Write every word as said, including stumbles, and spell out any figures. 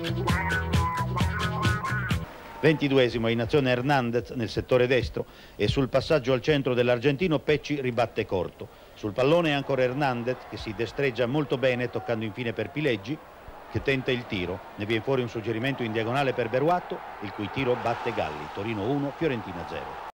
ventiduesimo in azione Hernandez nel settore destro e sul passaggio al centro dell'argentino Pecci ribatte corto. Sul pallone ancora Hernandez che si destreggia molto bene toccando infine per Pileggi che tenta il tiro. Ne viene fuori un suggerimento in diagonale per Beruatto il cui tiro batte Galli. Torino uno, Fiorentina zero.